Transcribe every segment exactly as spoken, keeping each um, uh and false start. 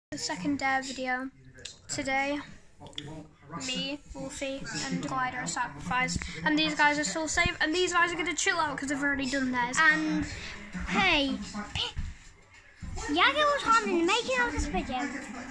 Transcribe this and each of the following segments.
The second dare video. Today, me, Wolfie, and Glider are sacrificed, and these guys are still safe, and these guys are going to chill out because they've already done theirs. And hey, Yaga was on in making of this video.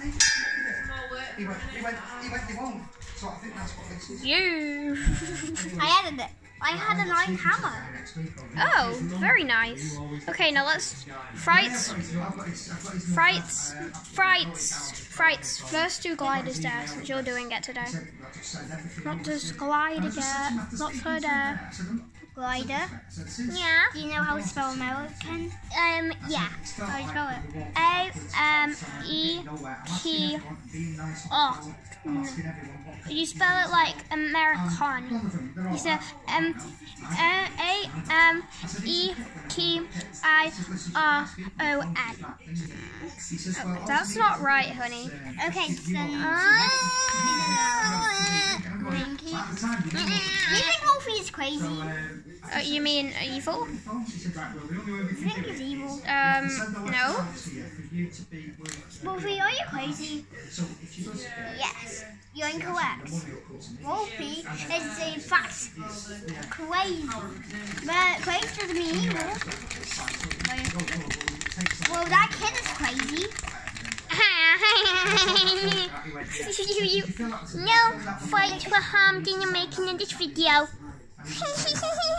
You. I added it. I had a nice hammer. Oh, very nice. Okay, now let's frights, frights, frights, frights. First do Glider's dare since you're doing it today. What does Glider get? What's her dare? Glider. Yeah. Do you know how to spell American? Um. Yeah. How do you spell it? A M E T O. You spell it like American. You say um A M E T I R O N. That's not right, honey. Okay, then. You think Wolfie is crazy? Uh, you mean evil? You think he's evil? Um, no. Wolfie, are you crazy? Yes, you're incorrect. Wolfie is in fact crazy. But crazy doesn't mean evil. Well, that kid is crazy. No fight were harmed in the making of this video.